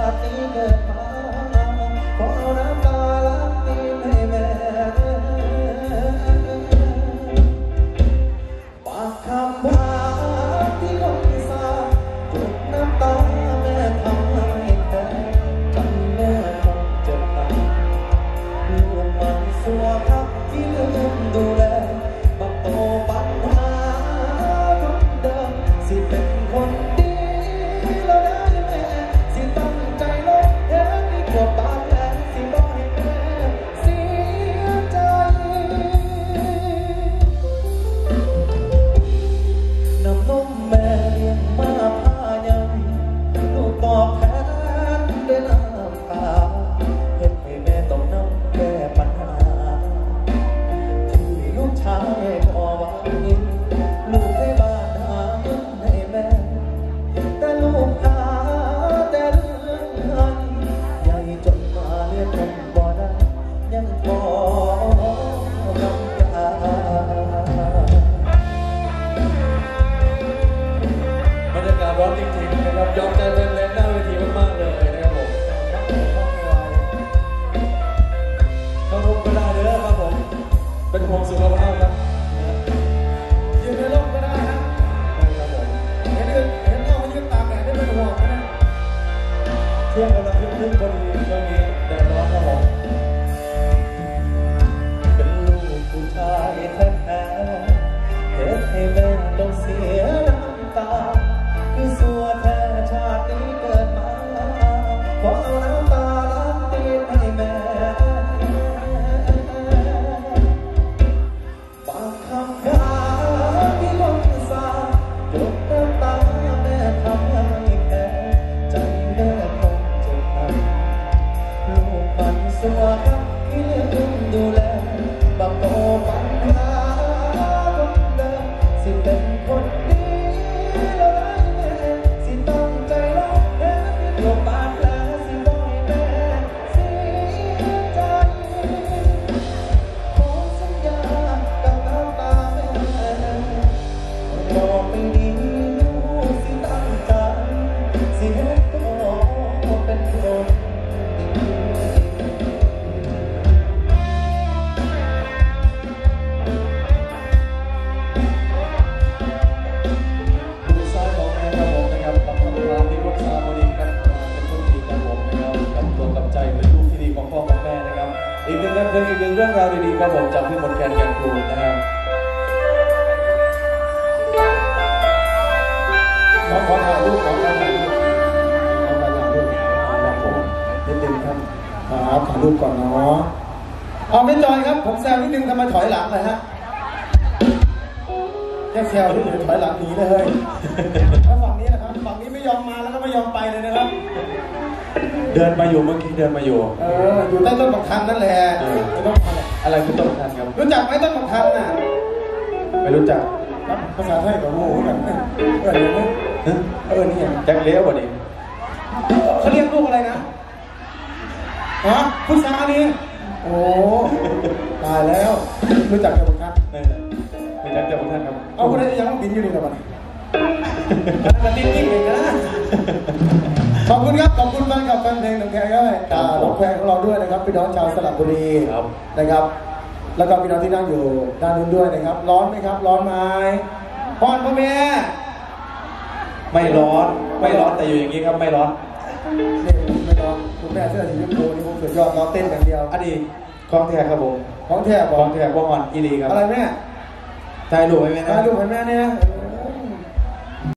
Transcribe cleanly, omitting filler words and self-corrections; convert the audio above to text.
าตินี้เกิดมาขอเอาน้ำตาล้างตีนให้แม่ปากคำว่าที่ลงสาจุดน้ำตาแม่ทำให้แต่จำแม่คงเจ็บตาลูกมันสัวครับที่ลืมดูแลบักโตปัญหาทุกเดิมสิเป็นคนดีแล้วได้แม่สิตั้งใจลบแทนที่กลัวบาดแผลสิบอกให้แม่เสียใจน้ำนมแม่เลี้ยงมาพายังลูกตอบแทนด้วยน้ำตาเห็นให้แม่ต้องน้ำแก้ปัญหาที่ลูกชายขอหวังลูกให้บ้านหาเงินให้แม่แต่ลูกหาแต่เรื่องเงินใหญ่จนมาเรียกคนบ่ได้ยังพอกำกาบรรยากาศร้อนจริงๆนะครับยอมใจเป็นแรงหน้าเวทีมากๆเลยนะครับผมต้องรุมก็ได้เด้อครับผมเป็นห่วงสุขภาพครับยืนในร่มก็ได้ครับเห็นน้องมายืนตากแดดได้เป็นห่วงนะช่วงกำลังขึ้นพอดีช่วงนี้แดดร้อนครับผมเป็นลูกผู้ชายแท้ๆเหตุให้แม่ต้องเสียน้ำตาคือสัวแท้ชาตินี้เกิดมาขอเอาน้ำตาล้างตีนให้แม่ปากคำว่าที่ลงสาจุดน้ำตาแม่ทำให้แค่ใจแม่คงเจ็บหนักลูกมันสัวครับที่ลืมดูแลบักโตปัญหาคนเดิมสิเป็นคนดีแล้วได้แม่สิตั้งใจรักแม่ที่ตัวบาดแผลสิบอกให้แม่เสียใจขอสัญญากับน้ำตาแม่บอกไม่ดีลูกสิตั้งใจสิเฮ็ดตัวเป็นคนดีผู้ชายของแม่ครับผมนะครับกับคำถามที่รักษาบริการเป็นคนดีครับผมนะครับกับตัวกับใจเป็นลูกที่ดีของพ่อของแม่นะครับอีกหนึ่งเรื่องราวดีๆครับผมจากพี่มนต์แคนแก่นคูณนะครับขอถ่ายรูปครับผมนิดนึงครับถ่ายรูปก่อนเนาะเอาไม่จอยครับผมแซวนิดนึงทำไมถอยหลังเลยฮะแค่แซวนิดนึงถอยหลังหนีเลยแล้วฝั่งนี้นะครับฝั่งนี้ไม่ยอมมาแล้วก็ไม่ยอมไปเลยนะครับเดินมาอยู่เมื่อกี้เดินมาอยู่อยู่ใต้ต้นบักทันนั่นแหละอะไรคือต้นบักทันครับรู้จักไหมต้นบักทันน่ะไม่รู้จักภาษาไทยกับโง่กันนี่แจ็คเลี้ยวกว่านี้เขาเรียกลูกอะไรนะพุทธานี่โอ้ตายแล้วรู้จักกับบักทันรู้จักกับบักทันครับเอาคนนี้ยังต้องบินอยู่นี่กับมันมันดิ้นๆเลยนะขอบคุณครับขอบคุณแฟนกับแฟนเพลงหนึ่งแค่ด้วยร้องเพลงของเราด้วยนะครับพี่น้องชาวสระบุรีนะครับแล้วก็พี่น้องที่นั่งอยู่ด้านนู้นด้วยนะครับร้อนไหมครับร้อนไหมพ่อแม่ไม่ร้อนแต่อยู่อย่างนี้ครับไม่ร้อนไม่ร้อนคุณแม่เสื้อสีชมพูนี่ผมสุดยอดเราเต้นอย่างเดียวอดีตของแท้ครับผมของแท้บ่ฮอนอีลีครับอะไรแม่ถ่ายรูปให้แม่นะถ่ายรูปให้แม่เนี่ย